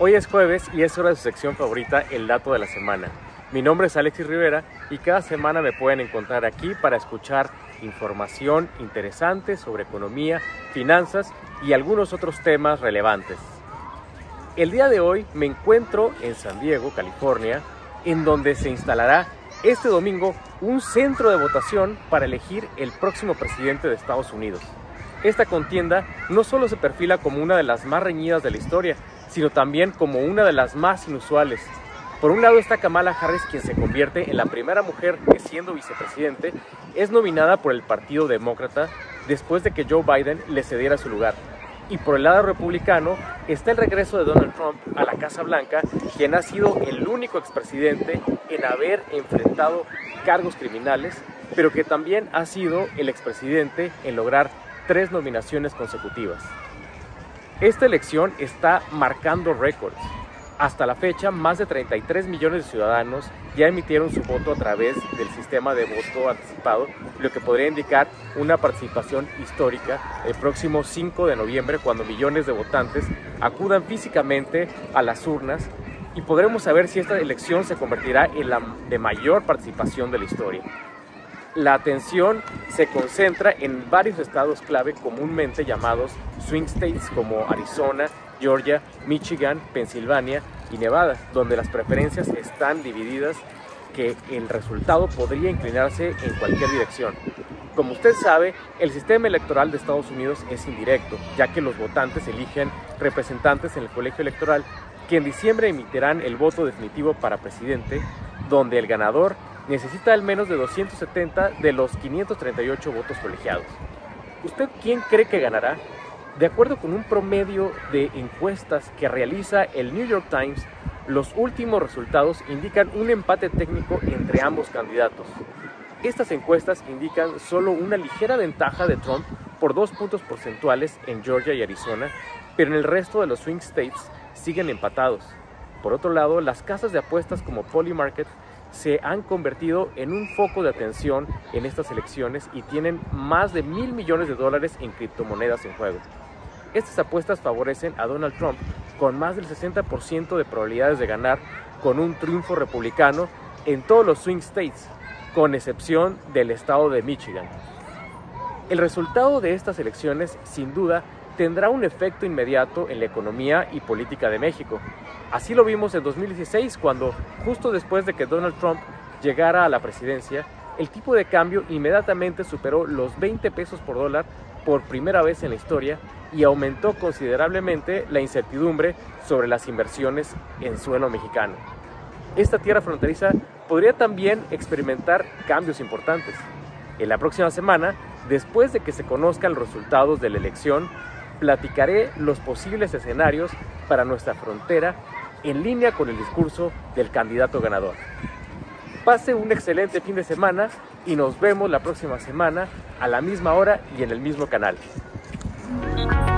Hoy es jueves y es hora de su sección favorita, El Dato de la Semana. Mi nombre es Alexis Rivera y cada semana me pueden encontrar aquí para escuchar información interesante sobre economía, finanzas y algunos otros temas relevantes. El día de hoy me encuentro en San Diego, California, en donde se instalará este domingo un centro de votación para elegir el próximo presidente de Estados Unidos. Esta contienda no solo se perfila como una de las más reñidas de la historia, sino también como una de las más inusuales. Por un lado está Kamala Harris, quien se convierte en la primera mujer que, siendo vicepresidente, es nominada por el Partido Demócrata después de que Joe Biden le cediera su lugar. Y por el lado republicano está el regreso de Donald Trump a la Casa Blanca, quien ha sido el único expresidente en haber enfrentado cargos criminales, pero que también ha sido el expresidente en lograr 3 nominaciones consecutivas. Esta elección está marcando récords. Hasta la fecha, más de 33 millones de ciudadanos ya emitieron su voto a través del sistema de voto anticipado, lo que podría indicar una participación histórica el próximo 5 de noviembre, cuando millones de votantes acudan físicamente a las urnas, y podremos saber si esta elección se convertirá en la de mayor participación de la historia. La atención se concentra en varios estados clave comúnmente llamados swing states, como Arizona, Georgia, Michigan, Pensilvania y Nevada, donde las preferencias están divididas, que el resultado podría inclinarse en cualquier dirección. Como usted sabe, el sistema electoral de Estados Unidos es indirecto, ya que los votantes eligen representantes en el colegio electoral, que en diciembre emitirán el voto definitivo para presidente, donde el ganador necesita al menos de 270 de los 538 votos colegiados. ¿Usted quién cree que ganará? De acuerdo con un promedio de encuestas que realiza el New York Times, los últimos resultados indican un empate técnico entre ambos candidatos. Estas encuestas indican solo una ligera ventaja de Trump por 2 puntos porcentuales en Georgia y Arizona, pero en el resto de los swing states siguen empatados. Por otro lado, las casas de apuestas como Polymarket se han convertido en un foco de atención en estas elecciones y tienen más de $1,000 millones en criptomonedas en juego. Estas apuestas favorecen a Donald Trump con más del 60% de probabilidades de ganar, con un triunfo republicano en todos los swing states, con excepción del estado de Michigan. El resultado de estas elecciones, sin duda, tendrá un efecto inmediato en la economía y política de México. Así lo vimos en 2016, cuando, justo después de que Donald Trump llegara a la presidencia, el tipo de cambio inmediatamente superó los 20 pesos por dólar por primera vez en la historia y aumentó considerablemente la incertidumbre sobre las inversiones en suelo mexicano. Esta tierra fronteriza podría también experimentar cambios importantes. En la próxima semana, después de que se conozcan los resultados de la elección, platicaré los posibles escenarios para nuestra frontera en línea con el discurso del candidato ganador. Pase un excelente fin de semana y nos vemos la próxima semana a la misma hora y en el mismo canal.